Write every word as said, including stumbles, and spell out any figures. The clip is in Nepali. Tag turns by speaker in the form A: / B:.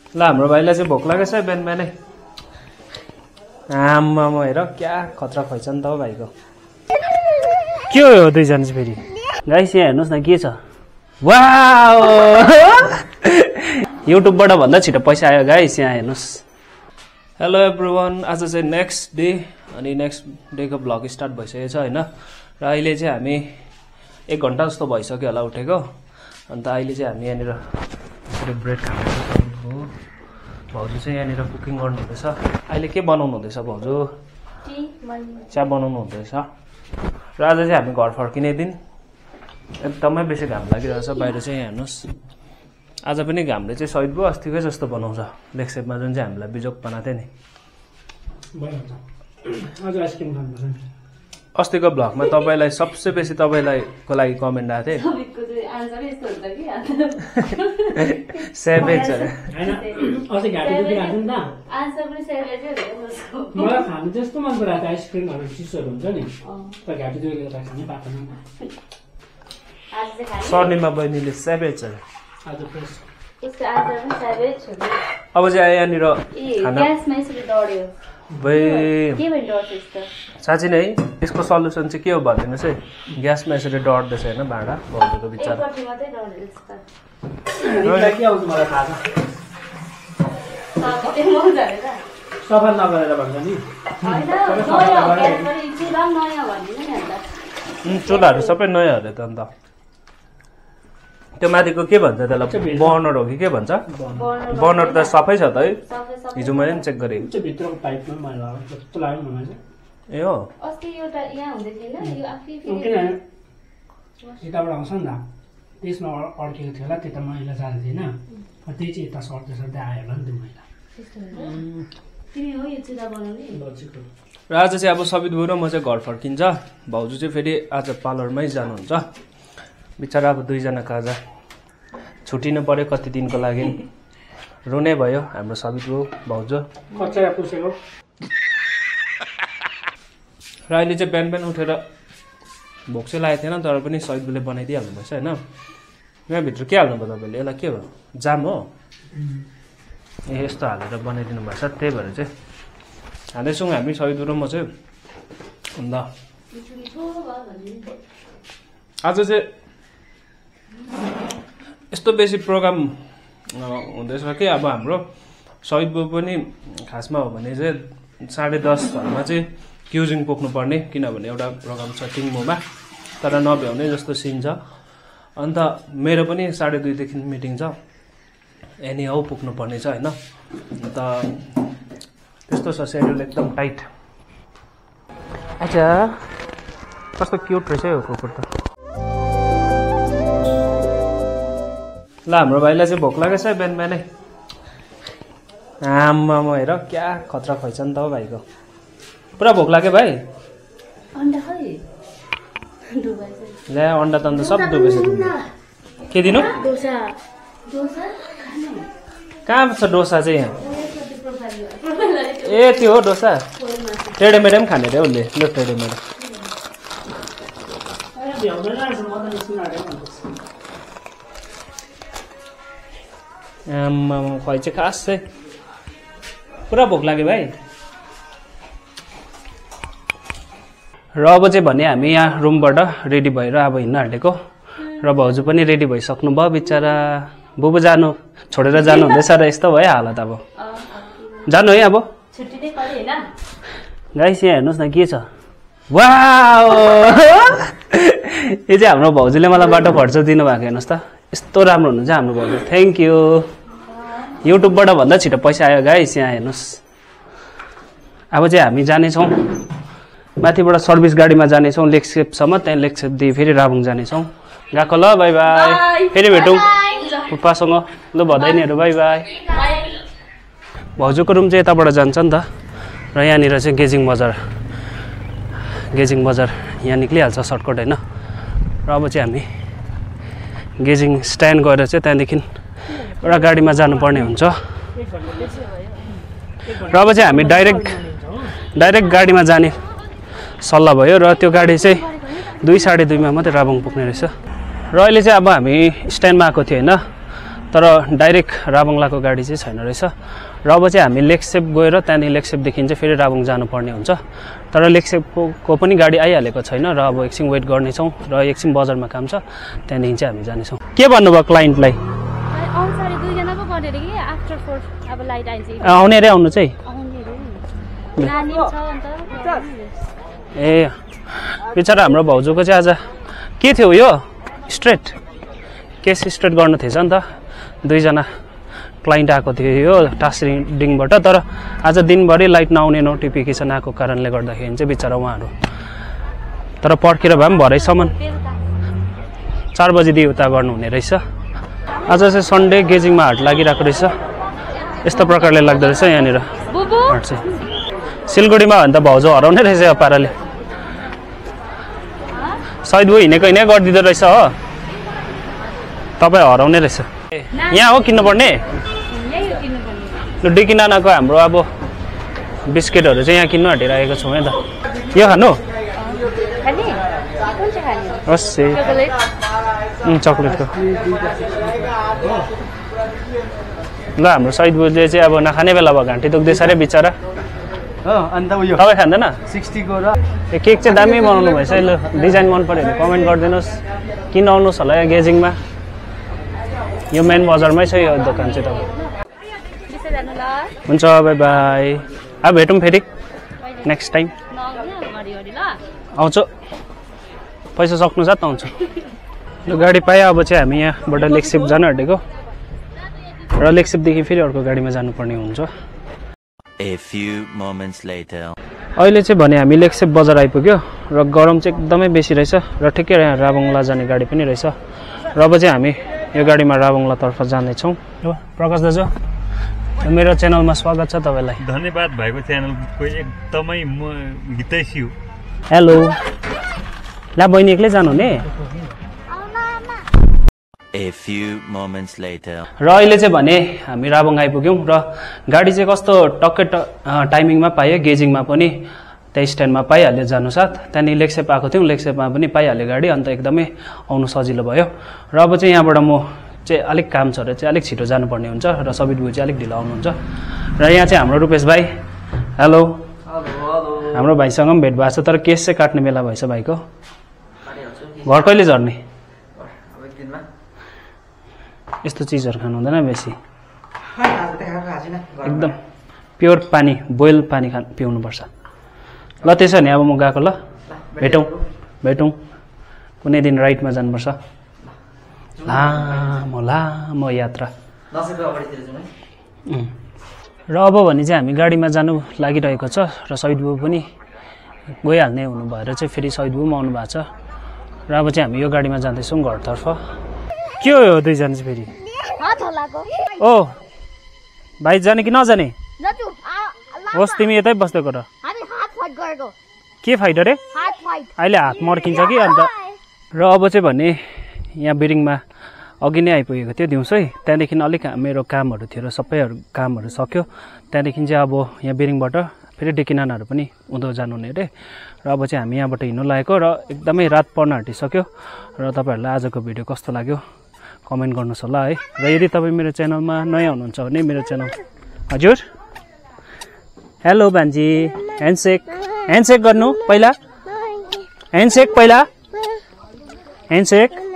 A: ल हाम्रो भाइलाई चाहिँ भोक लागेछ बिहान बिहानै आमामा हेर क्या खतरा खुवाइछ नि त हो भाइको। के हो दुईजना चाहिँ फेरि गाइस यहाँ हेर्नुहोस् न के छ वाउ युट्युबबाट भन्दा छिटो पैसा आयो गाइस यहाँ हेर्नुहोस्। हेलो एभ्रिवान, आज चाहिँ नेक्स्ट डे अनि नेक्स्ट डेको भ्लग स्टार्ट भइसकेको छ होइन। र अहिले चाहिँ हामी एक घन्टा जस्तो भइसक्यो होला उठेको। अन्त अहिले चाहिँ हामी यहाँनिर ब्रेड खाँदैछौँ। भाउजू चाहिँ यहाँनिर कुकिङ गर्नुहुँदैछ। अहिले के बनाउनु हुँदैछ भाउजू? चिया बनाउनु हुँदैछ। र आज चाहिँ हामी घर फर्किने दिन एकदमै बेसी घाम लागिरहेछ बाहिर चाहिँ हेर्नुहोस्। आज पनि घामले चाहिँ सहित भयो अस्तिकै जस्तो बनाउँछ लेक्सेपमा जुन चाहिँ हामीलाई बिजोक बनाएको थियो नि। अस्तिको भ्लगमा तपाईँलाई सबसे बेसी तपाईँलाई को लागि कमेन्ट आएको थियो सेभेज अरे
B: मलाई खानु त्यस्तो मन पराएको आइसक्रिमहरू चिसहरू हुन्छ नि घाँटी दुखेको त खानै पाएको
A: स्वर्णिमा बहिनीले सेभेज अरे
B: आज फ्रेस
A: अब चाहिँ यहाँनिर खाना साँच्ची नै यसको सल्युसन चाहिँ के हो भनिदिनुहोस् है। ग्यासमा यसरी डढ्दैछ होइन भाँडा भाउजूको बिचरा।
B: सफा नगरेर भन्छ नि
A: चुल्हाहरू सबै नयाँ अरे त। अन्त त्यो माथिको के भन्छ त्यसलाई बर्नर हो कि के भन्छ? बर्नर त सफै छ त है, हिजो मैले पनि चेक गरेँ।
B: भित्रको पाइपमा मैला जस्तो लाग्यो मलाई चाहिँ।
A: ए हो
B: यताबाट आउँछ नि त त्यसमा अड्केको थियो होला त्यता मैला जाँदै थिएन त्यही चाहिँ यता सर्दै सर्दै आयो होला नि त्यो मैला।
A: र आज चाहिँ अब सबित बुढो म चाहिँ घर फर्किन्छ। भाउजू चाहिँ फेरि आज पार्लरमै जानुहुन्छ बिचरा। अब दुईजनाको आज छुट्टिनु पर्यो कति दिनको लागि। रुने भयो हाम्रो सबित बुढो भाउजू। र अहिले चाहिँ बिहान बिहान उठेर भोक चाहिँ लागेको थिएन तर पनि सहिदले बनाइदिइहाल्नु भएछ होइन। यहाँभित्र के हाल्नु भयो तपाईँले? यसलाई के हो जाम हो? ए यस्तो हालेर बनाइदिनु भएछ त्यही भएर चाहिँ हाल्दैछौँ हामी सहिद र म चाहिँ। अन्त आज चाहिँ यस्तो बेसी प्रोग्राम हुँदैछ कि अब हाम्रो सहिद बाबु पनि खासमा हो भने चाहिँ साढे दसहरूमा चाहिँ क्युजिङ पुग्नुपर्ने किनभने एउटा प्रोग्राम छ टिङमोमा तर नभ्याउने जस्तो सिन छ। अन्त मेरो पनि साढे दुईदेखि मिटिङ छ एनी हाउ पुग्नुपर्ने छ होइन। अन्त त्यस्तो छ सेड्युल एकदम टाइट। अच्छा कस्तो क्युट रहेछ है कुकुर त। ल हाम्रो भाइलाई चाहिँ भोक लागेछ बिहान बिहानै आमामा हेर क्या खतरा खुवाइछ नि त हो भाइको। पुरा भोक लाग्यो भाइ? ल्या अन्डा त अन्त सब डुबेछ। के दिनु? कहाँ छ डोसा चाहिँ यहाँ? ए त्यो हो डोसा? टेढे मेढे पनि खाने रे उसले। ल टेढे मेढे आमामा खुवाइ चाहिँ खास चाहिँ पुरा भोक लाग्यो भाइ। र अब चाहिँ भने हामी यहाँ रुमबाट रेडी भएर अब हिँड्न आँटेको र भाउजू पनि रेडी भइसक्नु भयो बिचरा। बुबु जानु छोडेर जानु हुँदैछ र यस्तो भयो हालत। अब जानु है अब गाइस यहाँ हेर्नुहोस् न के छ वाउ यो चाहिँ हाम्रो भाउजूले मलाई बाटो खर्च दिनुभएको हेर्नुहोस् त। यस्तो राम्रो हुनुहुन्छ हाम्रो भाउजू, थ्याङ्क यू। युट्युबबाट भन्दा छिटो पैसा आयो गाइस यहाँ हेर्नुहोस्। अब चाहिँ हामी जानेछौँ माथिबाट सर्भिस गाडीमा जानेछौँ लेक्सेपसम्म, त्यहाँ लेक्सेप दिए फेरि राबुङ जानेछौँ। गएको ल बाई बाई, फेरि भेटौँ पुप्पासँग। ल भदैनीहरू बाई बाई। भाउजूको रुम चाहिँ यताबाट जान्छ नि त। र यहाँनिर चाहिँ गेजिङ बजार गेजिङ बजार यहाँ निक्लिहाल्छ सर्टकट होइन। र अब चाहिँ हामी गेजिङ स्ट्यान्ड गएर चाहिँ त्यहाँदेखि एउटा गाडीमा जानुपर्ने हुन्छ। र अब चाहिँ हामी डाइरेक्ट डाइरेक्ट गाडीमा जाने सल्लाह भयो र त्यो गाडी चाहिँ दुई साढे दुईमा मात्रै राबुङ पुग्ने रहेछ। र अहिले चाहिँ अब हामी स्ट्यान्डमा आएको थियो होइन। तर डाइरेक्ट राबङलाको गाडी चाहिँ छैन रहेछ र अब चाहिँ हामी लेकसेप गएर त्यहाँदेखि लेकसेपदेखि चाहिँ फेरि राबङ जानुपर्ने हुन्छ तर लेकसेपको पनि गाडी आइहालेको छैन र अब एकछिन वेट गर्नेछौँ र एकछिन बजारमा काम छ त्यहाँदेखि चाहिँ हामी जानेछौँ के भन्नुभयो क्लाइन्टलाई आउने अरे आउनु चाहिँ ए बिचरा हाम्रो भाउजूको चाहिँ आज के थियो यो स्ट्रेट केस स्ट्रेट गर्नु थिएछ नि त दुईजना क्लाइन्ट आएको थियो यो टास्रिङबाट तर आज दिनभरि लाइट नआउने नोटिफिकेसन आएको कारणले गर्दाखेरि चाहिँ बिचरा उहाँहरू तर पर्खेर भए पनि भरेसम्म चार बजीदेखि उता गर्नुहुने रहेछ आज चाहिँ सन्डे गेजिङमा हाट लागिरहेको रहेछ यस्तो प्रकारले लाग्दो रहेछ यहाँनिर हाट चाहिँ सिलगढीमा हो भने त भाउजू हराउने रहेछ यो पाराले सहिद भयो हिँडेको हिँडे गरिदिँदो रहेछ हो तपाईँ हराउने रहेछ यहाँ हो किन्नुपर्ने डिकी नानाको हाम्रो अब बिस्किटहरू चाहिँ यहाँ किन्नु हटिरहेको छौँ है त यो खानु हस् चक्लेटको ल हाम्रो सहिद बुझले चाहिँ अब नखाने बेला भयो घाँटी दुख्दैछ अरे बिचरा तपाईँ खाँदैन सिक्सटीको र केक चाहिँ दामी बनाउनु भएछ ल डिजाइन मन पऱ्यो भने कमेन्ट गरिदिनुहोस् किन आउनुहोस् होला यहाँ गेजिङमा यो मेन बजारमै छ यो दोकान चाहिँ तपाईँ हुन्छ बाई बाई अब भेटौँ फेरि नेक्स्ट टाइम आउँछु पैसा सक्नु साथ आउँछु यो गाडी पाएँ अब चाहिँ हामी यहाँबाट लेकसेप जानु आँटेको र लेकसेपदेखि फेरि अर्को गाडीमा जानुपर्ने हुन्छ
C: A few moments later.
A: अहिले चाहिँ भने हामी लेकसेप बजार आइपुग्यो र गरम चाहिँ एकदमै बेसी रहेछ र ठिकै यहाँ राबङला जाने गाडी पनि रहेछ र अब चाहिँ हामी यो गाडीमा राबङलातर्फ जानेछौँ प्रकाश दाजु मेरो च्यानलमा स्वागत छ तपाईँलाई
D: धन्यवाद भएको च्यानलको एकदमै म हितैषी हो
A: हेलो ला बहिनी एक्लै जानु ने
C: A few moments later.
A: र अहिले चाहिँ भने हामी राबङ आइपुग्यौँ र गाडी चाहिँ कस्तो टक्कै टाइमिङमा पायो गेजिङमा पनि त्यही स्ट्यान्डमा पाइहाल्यो जानु साथ त्यहाँदेखि लेकसेप आएको थियौँ लेकसेपमा पनि पाइहाल्यो गाडी अन्त एकदमै आउनु सजिलो भयो र अब चाहिँ यहाँबाट म चाहिँ अलिक काम छ र चाहिँ अलिक छिटो जानुपर्ने हुन्छ र सबित बुझी चाहिँ अलिक ढिलो आउनुहुन्छ र यहाँ चाहिँ हाम्रो रुपेश भाइ हेलो हाम्रो भाइसँग पनि भेट भएको छ तर केस चाहिँ काट्ने बेला भएछ भाइको घर कहिले झर्ने यस्तो चिजहरू खानु हुँदैन बेसी एकदम प्योर पानी बोइल पानी खा पिउनुपर्छ ल त्यसो भने अब म गएको ल भेटौँ भेटौँ कुनै दिन राइडमा जानुपर्छ लामो लामो यात्रा र अब भने चाहिँ हामी गाडीमा जानु लागिरहेको छ र सहिद बुबु पनि गइहाल्ने हुनु भएर चाहिँ फेरि सहिद बुबु पनि आउनु भएको छ र अब चाहिँ हामी यो गाडीमा जाँदैछौँ घरतर्फ के हो यो दुईजना चाहिँ फेरि ओ भाइ जाने कि नजाने होस् तिमी यतै बस्दै गर के फाइट अरे अहिले हात मर्किन्छ कि अन्त र अब चाहिँ भने यहाँ बिरिङमा अघि नै आइपुगेको थियो दिउँसै त्यहाँदेखि अलिक मेरो कामहरू थियो र सबैहरू कामहरू सक्यो त्यहाँदेखि चाहिँ अब यहाँ बिरिङबाट फेरि डेकी नानाहरू पनि उँधो जानुहुने अरे र अब चाहिँ हामी यहाँबाट हिँड्नु लागेको र एकदमै रात पर्न आँटिसक्यो र तपाईँहरूलाई आजको भिडियो कस्तो लाग्यो कमेन्ट गर्नुहोस् होला है र यदि तपाईँ मेरो च्यानलमा नयाँ हुनुहुन्छ भने मेरो च्यानल हजुर हेलो भान्जी ह्यान्डसेक ह्यान्डसेक गर्नु पहिला ह्यान्डसेक पहिला ह्यान्डसेक